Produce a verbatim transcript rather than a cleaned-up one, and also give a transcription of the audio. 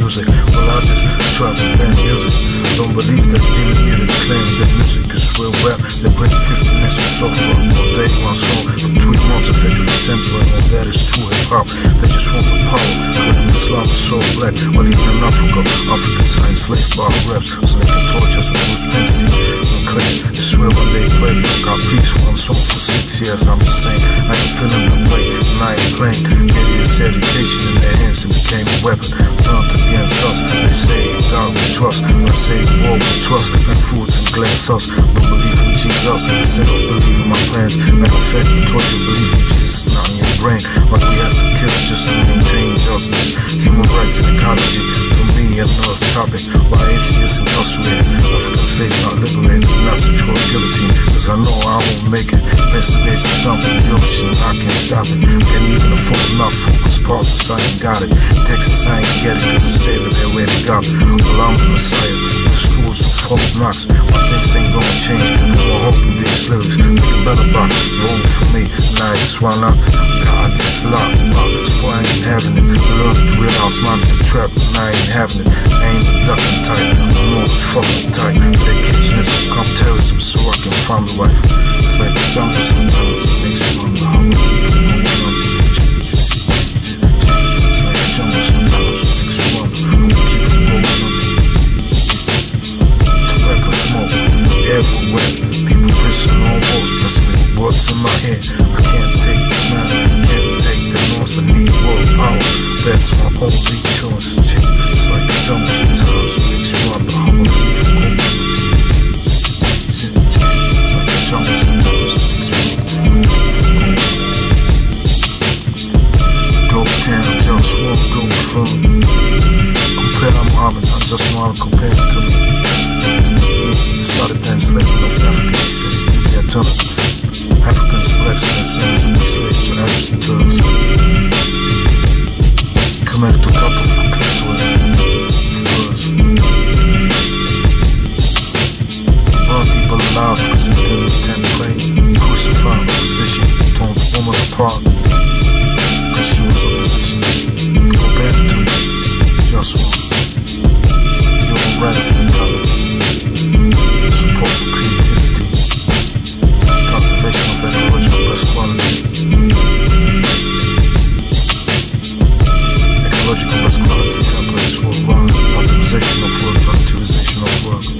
music. Well, I just try to ban music. Don't believe that demon music claim that music is real rap. They break fifteen extra songs for all day, one song for three months, effectively censoring all that is true hip-hop. They just want the power, claiming Islam is so black. Well, even in Africa, Africans are enslaved by raps, so they can torture us with Bruce Springsteen and claim it's real when they play. Got peace, one song for six years, I'm just saying, I ain't feeling the way, and I ain't playing. Idiots' education in their hands and became a weapon, turned against us. They say God we trust, I say war we trust, like foods and glass sauce. No believe in Jesus, instead of believing my plans. Matter of fact, you taught you believe in Jesus, not in your brain. But we have to kill just to maintain justice. Human rights and ecology, to me another topic. Why atheists incarcerated, African slaves not liberated, and that's the true guillotine. Cause I know I won't make it. Investigations dump in the ocean, I can't stop it. Can't even afford enough focus partners, I ain't got it. Texas, I ain't get it, cause it's saving their way to God. Well, I'm the Messiah, the schools of folk knocks. My things ain't gonna change, people are hoping these lyrics. Thinking better about vote for me, and I just wanna God, this lot, that's why I ain't having it. Learn to realize mine is a trap, and I ain't having it. I ain't the ducking type, I'm more the fucking type. Vacation is become terrorism, so I can find the wife. It's like the jungle sometimes, it makes me wonder how we keep going on. It's like the jungle sometimes, it makes me wonder how we keep going on. Tobacco smoke everywhere, people pissing on walls, pressing with words in my head. I can't take the smell, I can't take the noise, I need world power, that's my only choice. It's like the jungle sometimes, it makes me wonder how we keep going on. It's like the jungle sometimes, it makes me wonder how we keep going on. Go down, just walk, go from. Compare Muhammad, I just wanna compare it to me. He started then enslaving of African cities, did their turn. Africans, blacks, and Asians, and slaves, and Arabs and Turks. He committed to cut off the clitoris. He burned people alive because he didn't intend to play. He crucified opposition, he torn the woman apart because she was opposition. Compare it to me, JustWar. Human rights and ecology. Support for creativity, cultivation of ecological best quality, ecological best quality templates worldwide, optimization of work, productivization of work.